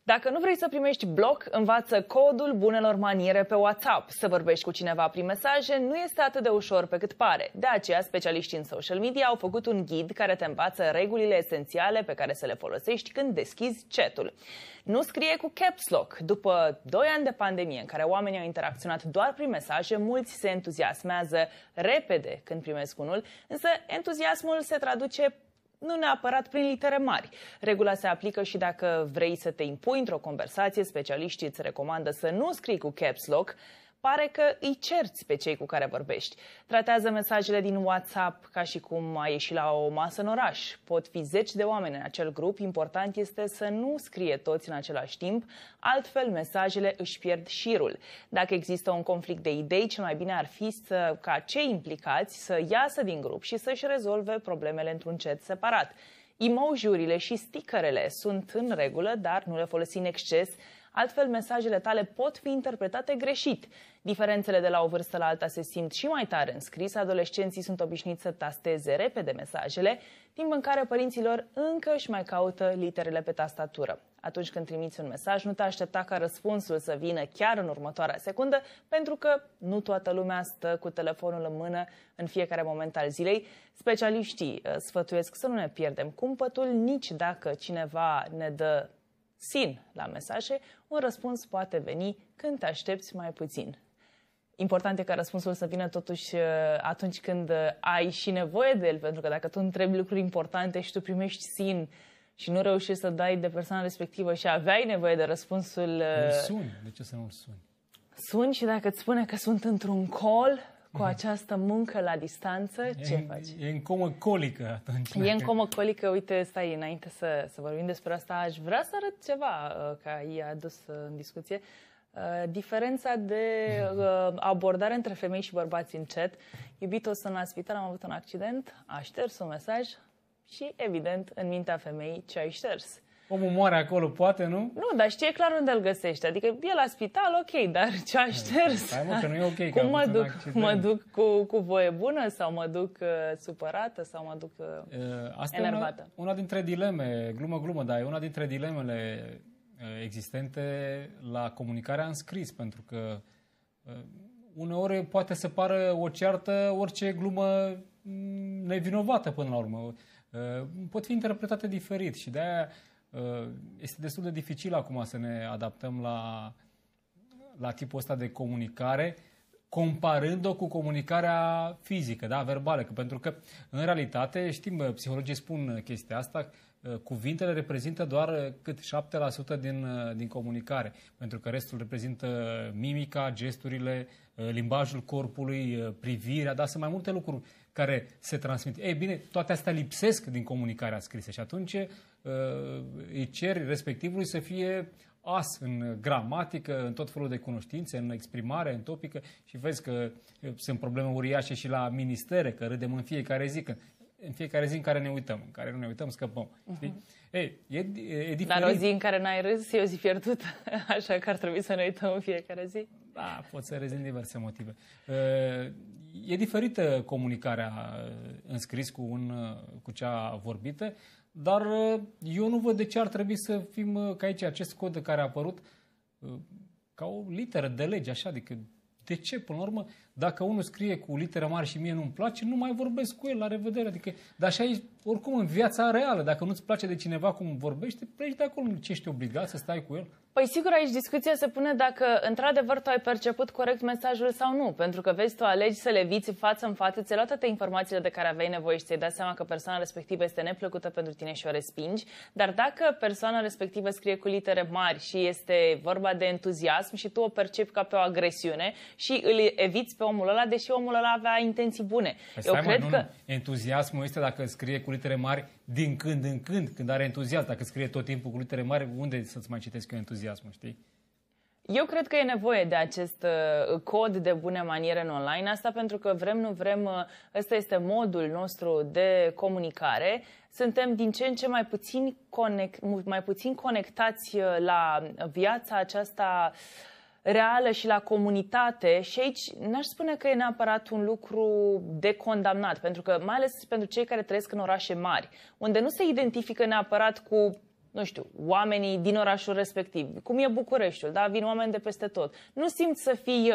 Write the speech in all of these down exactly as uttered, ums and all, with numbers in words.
Dacă nu vrei să primești bloc, învață codul bunelor maniere pe WhatsApp. Să vorbești cu cineva prin mesaje nu este atât de ușor pe cât pare. De aceea, specialiștii în social media au făcut un ghid care te învață regulile esențiale pe care să le folosești când deschizi chat-ul. Nu scrie cu caps lock. După doi ani de pandemie în care oamenii au interacționat doar prin mesaje, mulți se entuziasmează repede când primesc unul, însă entuziasmul se traduce nu neapărat prin litere mari. Regula se aplică și dacă vrei să te impui într-o conversație, specialiștii îți recomandă să nu scrii cu caps lock. Pare că îi cerți pe cei cu care vorbești. Tratează mesajele din WhatsApp ca și cum ai ieși la o masă în oraș. Pot fi zeci de oameni în acel grup, important este să nu scrie toți în același timp, altfel mesajele își pierd șirul. Dacă există un conflict de idei, cel mai bine ar fi să, ca cei implicați să iasă din grup și să-și rezolve problemele într-un chat separat. Emoji-urile și stickerele sunt în regulă, dar nu le folosi în exces, altfel mesajele tale pot fi interpretate greșit. Diferențele de la o vârstă la alta se simt și mai tare în scris. Adolescenții sunt obișnuiți să tasteze repede mesajele, timp în care părinților încă își mai caută literele pe tastatură. Atunci când trimiți un mesaj, nu te aștepta ca răspunsul să vină chiar în următoarea secundă, pentru că nu toată lumea stă cu telefonul în mână în fiecare moment al zilei. Specialiștii sfătuiesc să nu ne pierdem cumpătul, nici dacă cineva ne dă sin la mesaje, un răspuns poate veni când te aștepți mai puțin. Important e ca răspunsul să vină totuși atunci când ai și nevoie de el, pentru că dacă tu întrebi lucruri importante și tu primești sin și nu reușești să dai de persoana respectivă și aveai nevoie de răspunsul... Îl suni. De ce să nu-l suni? Suni și dacă îți spune că sunt într-un call cu această muncă la distanță, e, ce faci? E în comă colică atunci. E în comă colică, uite, stai, înainte să, să vorbim despre asta, aș vrea să arăt ceva ca i-a adus în discuție. Uh, diferența de uh, abordare între femei și bărbați în chat. Iubito, sunt la spital, am avut un accident, a șters un mesaj și, evident, în mintea femeii ce ai șters. Omul moare acolo, poate, nu? Nu, dar știe clar unde îl găsește. Adică e la spital, ok, dar ce a șters? Hai mă, că nu e ok. Cum mă duc? Mă duc cu, cu voie bună sau mă duc uh, supărată sau mă duc uh, Asta enervată? e una, una dintre dileme, glumă, glumă, dar e una dintre dilemele uh, existente la comunicarea în scris, pentru că uh, uneori poate să pară o ceartă, orice glumă nevinovată până la urmă. Uh, pot fi interpretate diferit și de-aia este destul de dificil acum să ne adaptăm la, la tipul ăsta de comunicare, comparând-o cu comunicarea fizică, da, verbală. Că pentru că, în realitate, știm, psihologii spun chestia asta, cuvintele reprezintă doar cât șapte la sută din, din comunicare, pentru că restul reprezintă mimica, gesturile, limbajul corpului, privirea, dar sunt mai multe lucruri care se transmit. Ei bine, toate astea lipsesc din comunicarea scrisă și atunci îi ceri respectivului să fie as în gramatică, în tot felul de cunoștințe, în exprimare, în topică și vezi că sunt probleme uriașe și la ministere, că râdem în fiecare zi, că în fiecare zi în care ne uităm, în care nu ne uităm, scăpăm. Uh-huh. Ei, e, e diferit. Dar o zi în care n-ai râs e o zi pierdută, așa că ar trebui să ne uităm în fiecare zi? Da, pot să râzi din diverse motive. E diferită comunicarea în scris cu, un, cu cea vorbită, dar eu nu văd de ce ar trebui să fim ca aici, acest cod care a apărut, ca o literă de lege, așa, adică de ce? Până la urmă, dacă unul scrie cu litere mari și mie nu-mi place, nu mai vorbesc cu el, la revedere. Adică, dar așa e oricum în viața reală. Dacă nu-ți place de cineva cum vorbește, pleci de acolo. Ce ești obligat să stai cu el? Păi sigur, aici discuția se pune dacă într-adevăr tu ai perceput corect mesajul sau nu. Pentru că vezi, tu alegi să le viți față în față, ți-ai luat toate informațiile de care aveai nevoie și ți-ai dat seama că persoana respectivă este neplăcută pentru tine și o respingi. Dar dacă persoana respectivă scrie cu litere mari și este vorba de entuziasm și tu o percepi ca pe o agresiune și îl eviți pe omul ăla, deși omul ăla avea intenții bune. Păi Eu stai, cred mă, nu, că... Nu. Entuziasmul este dacă scrie cu litere mari din când în când, când are entuziasm. Dacă scrie tot timpul cu litere mari, unde să-ți mai citesc eu entuziasmul, știi? Eu cred că e nevoie de acest uh, cod de bune maniere în online. Asta pentru că vrem, nu vrem, uh, ăsta este modul nostru de comunicare. Suntem din ce în ce mai puțin, conect, mai puțin conectați uh, la viața aceasta reală și la comunitate și aici n-aș spune că e neapărat un lucru de condamnat, pentru că mai ales pentru cei care trăiesc în orașe mari, unde nu se identifică neapărat cu nu știu, oamenii din orașul respectiv, cum e Bucureștiul, da? Vin oameni de peste tot. Nu simți să fii uh,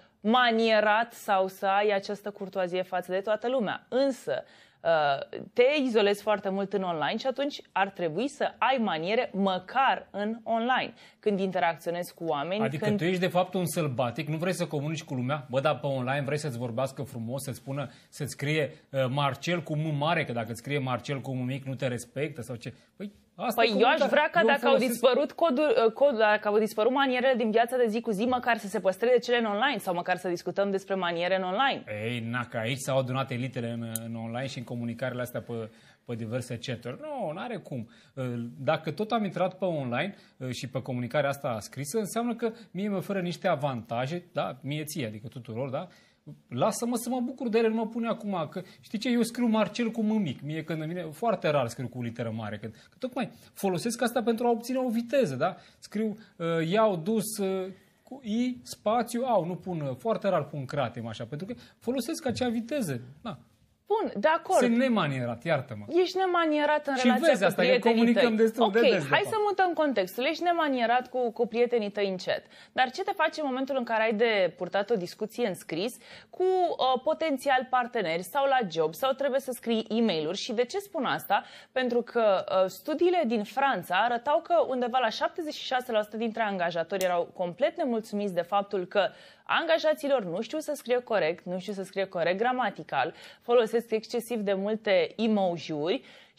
manierat sau să ai această curtoazie față de toată lumea. Însă, uh, te izolezi foarte mult în online și atunci ar trebui să ai maniere măcar în online, când interacționezi cu oameni. Adică când... tu ești de fapt un sălbatic, nu vrei să comunici cu lumea, bă, dar pe online vrei să-ți vorbească frumos, să-ți spună, să-ți scrie uh, Marcel cu M mare, că dacă îți scrie Marcel cu M mic nu te respectă sau ce. Păi, asta păi eu aș vrea ca eu dacă folosesc... au dispărut codul, cod, dacă au dispărut manierele din viața de zi cu zi, măcar să se păstreze cele în online sau măcar să discutăm despre maniere în online. Ei, na, că aici s-au adunat elitele în, în online și în comunicările astea pe, pe diverse chaturi. Nu, n-are cum. Dacă tot am intrat pe online și pe comunicarea asta scrisă, înseamnă că mie mi oferă niște avantaje, da, mie ție, adică tuturor, da? Lasă-mă să mă bucur de ele, nu mă pune acum, că știi ce, eu scriu Marcel cu M mic, mie când îmi vine, foarte rar scriu cu literă mare, că, că tocmai folosesc asta pentru a obține o viteză, da? Scriu uh, iau, dus, uh, cu I, spațiu, au, nu pun, uh, foarte rar pun cratem așa, pentru că folosesc acea viteză, da. Bun, de acord. Sunt nemanierat, iartă-mă. Ești nemanierat în și relația vezi cu asta, prietenii că comunicăm tăi. destul okay, de des. hai de să mutăm contextul. Ești nemanierat cu, cu prietenii tăi în chat. Dar ce te face în momentul în care ai de purtat o discuție în scris cu uh, potențial parteneri sau la job sau trebuie să scrii e-mail-uri? Și de ce spun asta? Pentru că uh, studiile din Franța arătau că undeva la șaptezeci și șase la sută dintre angajatori erau complet nemulțumiți de faptul că angajaților nu știu să scrie corect, nu știu să scrie corect gramatical, folosesc excesiv de multe emoji-uri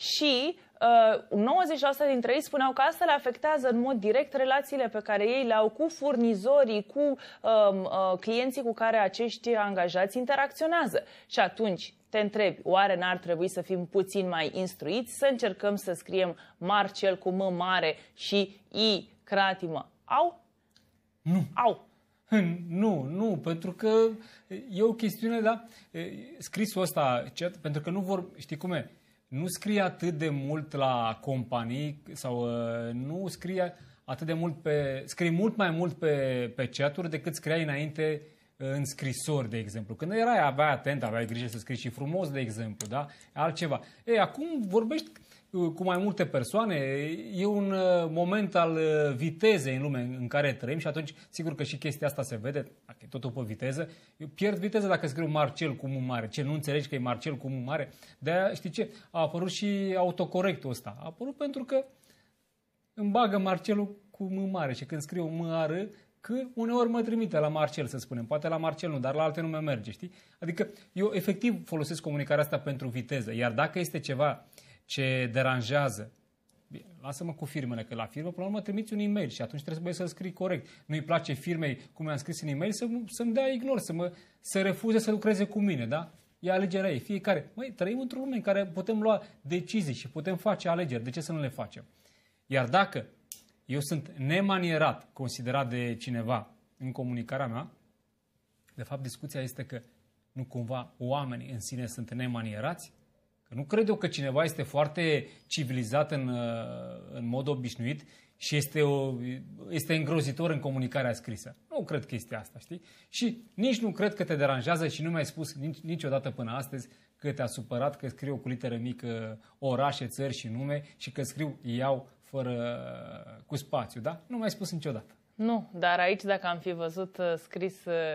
și uh, nouăzeci la sută dintre ei spuneau că asta le afectează în mod direct relațiile pe care ei le-au cu furnizorii, cu uh, uh, clienții cu care acești angajați interacționează. Și atunci te întrebi, oare n-ar trebui să fim puțin mai instruiți, să încercăm să scriem Marcel cu M mare și I cratimă? Au? Nu. Au. Nu, nu, pentru că e o chestiune, da, scrisul ăsta, pentru că nu vor, știi cum e, nu scrie atât de mult la companii sau nu scrie atât de mult pe, scrie mult mai mult pe, pe chat-uri decât scriai înainte în scrisori, de exemplu. Când erai, aveai atent, aveai grijă să scrii și frumos, de exemplu, da, altceva. Ei, acum vorbești cu mai multe persoane, e un moment al vitezei în lume în care trăim și atunci sigur că și chestia asta se vede, dacă e totul pe viteză, eu pierd viteză dacă scriu Marcel cu M mare. Ce, nu înțelegi că e Marcel cu M mare? De-aia, știi ce, a apărut și autocorectul ăsta. A apărut pentru că îmi bagă Marcelul cu M mare și când scriu M are, că uneori mă trimite la Marcel, să spunem. Poate la Marcel nu, dar la alte nume merge, știi? Adică eu efectiv folosesc comunicarea asta pentru viteză, iar dacă este ceva ce deranjează, bine, lasă-mă cu firmele, că la firmă, până la urmă, trimiți un e-mail și atunci trebuie să-l scrii corect. Nu-i place firmei, cum i-am scris în e-mail, să, să-mi dea ignor, să, mă, să refuze să lucreze cu mine, da? E alegerea ei, fiecare. Măi, trăim într-o lume în care putem lua decizii și putem face alegeri. De ce să nu le facem? Iar dacă eu sunt nemanierat, considerat de cineva în comunicarea mea, de fapt, discuția este că nu cumva oamenii în sine sunt nemanierați. Că nu cred eu că cineva este foarte civilizat în, în mod obișnuit și este, o, este îngrozitor în comunicarea scrisă. Nu cred chestia asta, știi? Și nici nu cred că te deranjează și nu mi-ai spus nici, niciodată până astăzi că te-a supărat că scriu cu literă mică orașe, țări și nume și că scriu iau fără, cu spațiu, da? Nu mi-ai spus niciodată. Nu, dar aici dacă am fi văzut scris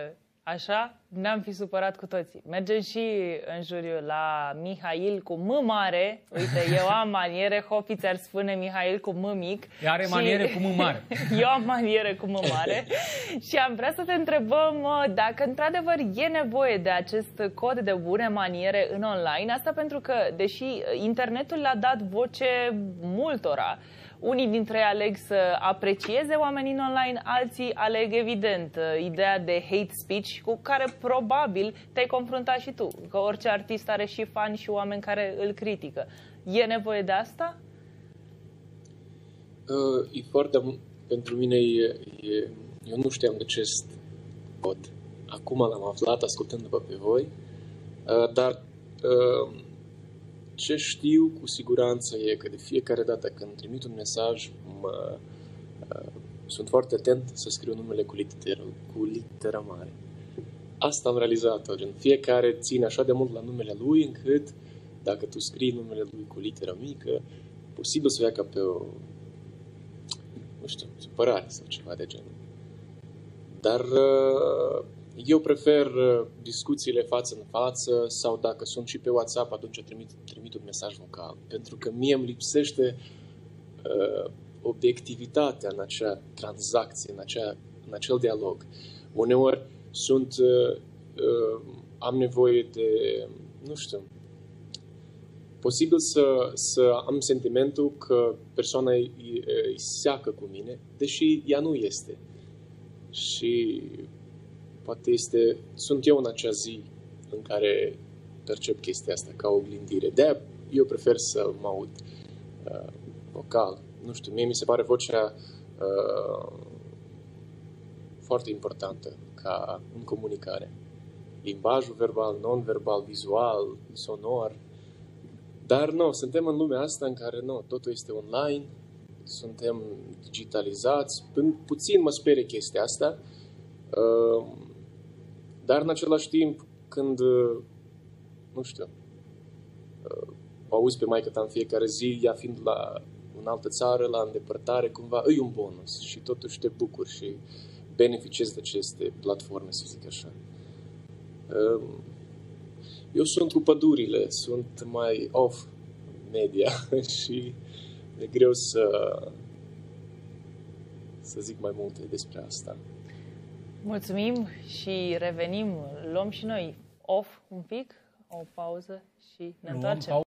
așa, ne-am fi supărat cu toții. Mergem și în juriu la Mihail cu M mare. Uite, eu am maniere, Hopi ți-ar spune Mihail cu M mic. Are maniere cu M mare. Eu am maniere cu M mare. Și am vrea să te întrebăm dacă într-adevăr e nevoie de acest cod de bune maniere în online. Asta pentru că, deși internetul le-a dat voce multora, unii dintre ei aleg să aprecieze oamenii în online, alții aleg, evident, ideea de hate speech, cu care probabil te-ai confruntat și tu, că orice artist are și fani și oameni care îl critică. E nevoie de asta? Uh, e foarte, pentru mine, e, e, eu nu știam de acest cod. Acum l-am aflat ascultându-vă pe voi, uh, dar uh, ce știu cu siguranță e că de fiecare dată când trimit un mesaj, mă, uh, sunt foarte atent să scriu numele cu literă, cu literă mare. Asta am realizat-o. Gen, fiecare ține așa de mult la numele lui încât dacă tu scrii numele lui cu literă mică, posibil să o ia ca pe o nu știu, supărare sau ceva de genul. Dar uh, eu prefer uh, discuțiile față în față sau dacă sunt și pe WhatsApp, atunci trimit, trimit un mesaj vocal. Pentru că mie îmi lipsește uh, obiectivitatea în acea tranzacție, în, acea, în acel dialog. Uneori sunt, uh, uh, am nevoie de, nu știu, posibil să, să am sentimentul că persoana îi, îi seacă cu mine, deși ea nu este. Și poate este, sunt eu în acea zi în care percep chestia asta ca o oglindire. De-aia eu prefer să mă aud uh, vocal. Nu știu, mie mi se pare vocea uh, foarte importantă ca în comunicare. Limbajul verbal, non-verbal, vizual, sonor. Dar nu, suntem în lumea asta în care nu, totul este online, suntem digitalizați. Puțin mă sperie chestia asta, uh, dar în același timp, când, uh, nu știu, uh, o auzi pe maică ta în fiecare zi, ea fiind la în altă țară, la îndepărtare, cumva, e un bonus și totuși te bucuri și beneficiezi de aceste platforme, să zic așa. Uh, Eu sunt cu pădurile, sunt mai off media și e greu să, să zic mai multe despre asta. Mulțumim și revenim. Luăm și noi off un pic, o pauză și ne întoarcem.